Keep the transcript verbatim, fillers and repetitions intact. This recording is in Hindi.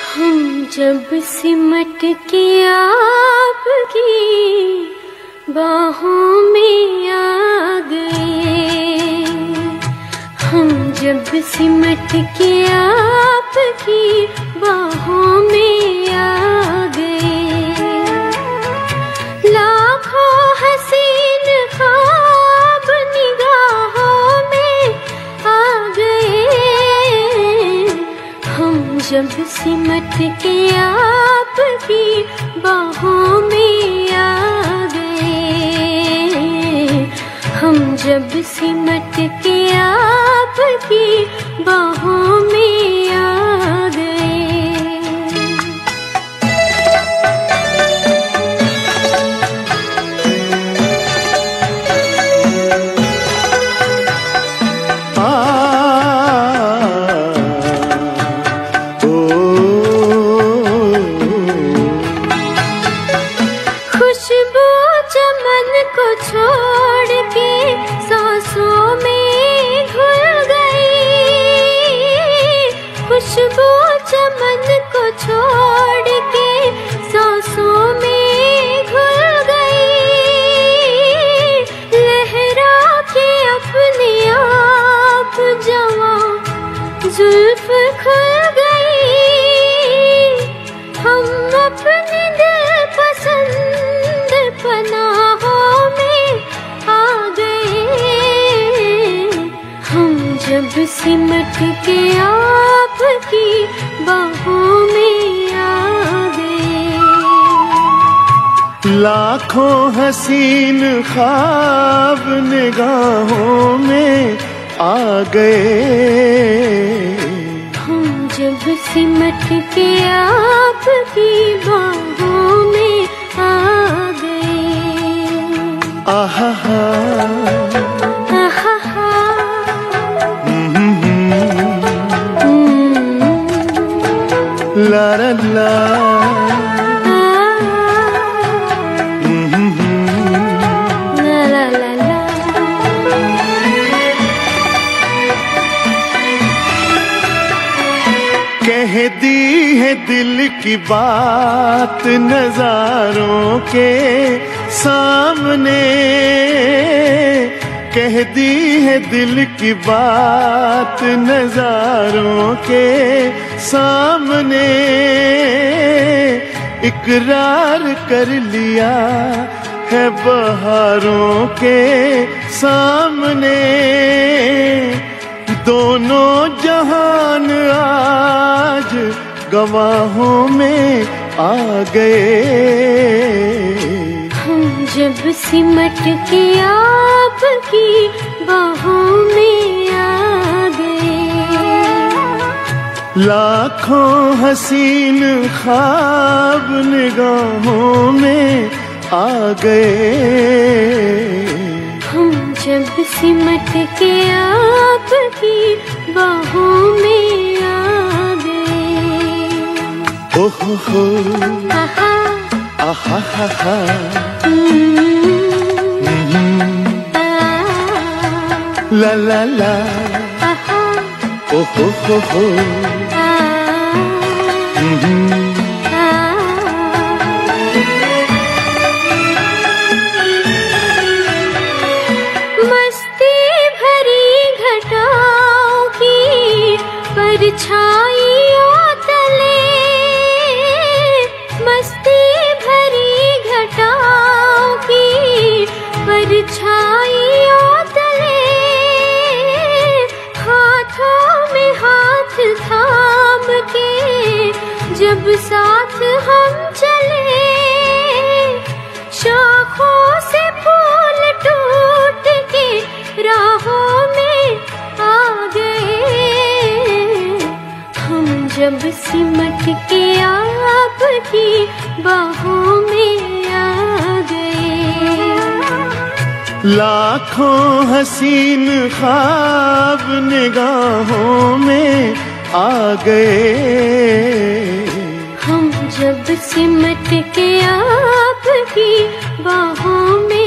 हम जब सिमट के आपकी बाहों में आ गए, हम जब सिमट के आपकी बाहों में आ गए, लाखों हसीन ख्वाब निगाहों में आ गए, हम जब सिमट के आपकी बाहों में आ गए, हम जब सिमट के आपकी बाहों में आ गए। खुशबू चमन को छोड़ के सांसों में घुल गई, खुशबू चमन को छोड़ के सांसों में घुल गई, लहरा के अपने आप जवां जुल्फ खुल गई, हम अपने दिल पसंद पनाहों में आ गए, हम जब सिमट के आपकी बाहों में आ गए। लाखों हसीन ख्वाब निगाहों में आ गए, हम जब सिमट के आपकी बाहों में आ गए। आहा हा, आहा हा, ला ला ला, ला ला ला ला। कह दी है दिल की बात नजारों के सामने, कह दी है दिल की बात नजारों के सामने, इकरार कर लिया है बहारों के सामने, दोनों जहान आज गवाहों में आ गए, हम जब सिमट के आपकी बाहों में आ गए, लाखों हसीन ख्वाब निगाहों में आ गए, हम जब सिमट के आपकी बाहों में आ गए। ओ हो हो, आहा, आहा हा हा, ला ला ला, आहा, ओ हो हो हो, मस्ती भरी घटाओं की परछाइयों तले, मस्ती भरी घटाओं की परछाइयों तले, हाथों में हाथ थाम के जब साथ हम चले, शाखों से फूल टूट के राहों में आ गए, हम जब सिमट के आपकी बाहों में आ गए, लाखों हसीन ख्वाब निगाहों में आ गए, हम जब सिमट के आपकी बाहों में